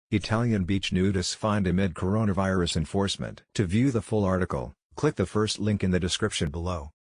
Italian beach nudists fined amid coronavirus enforcement. To view the full article, click the first link in the description below.